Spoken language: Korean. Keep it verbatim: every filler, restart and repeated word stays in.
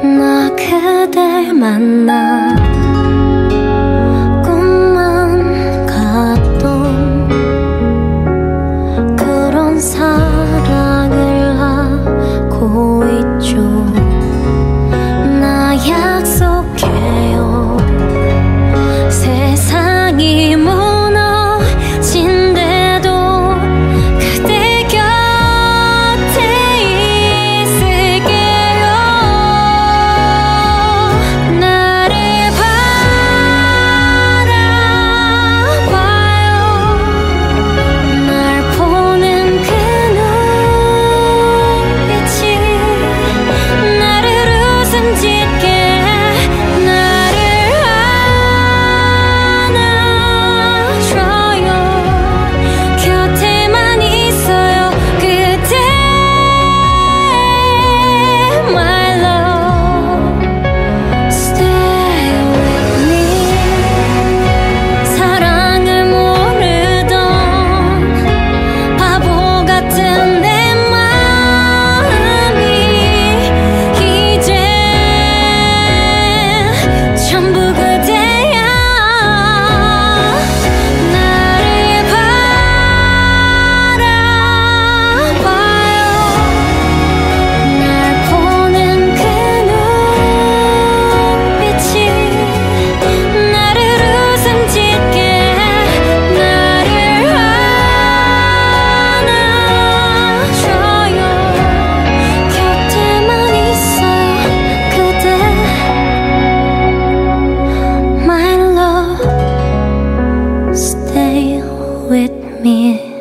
나 그댈 만나 꿈만 같던 그런 사랑을 하고 있죠. 나 약속해요. 세상이 무너진대도 그대 곁에 있을게요. 나를 바라봐요. 날 보는 그 눈빛이 나를 웃음 짓게 나를 안아줘요. 곁에만 있어요. 그대 My love Stay with me. 사랑을 모르던 바보 같은 내 마음이 이젠 전부 그대야. 나를 바라봐요. 날 보는 그 눈빛이 나를 웃음 짓게 나를 안아줘요. 곁에만 있어요. 그대 My love Stay with me.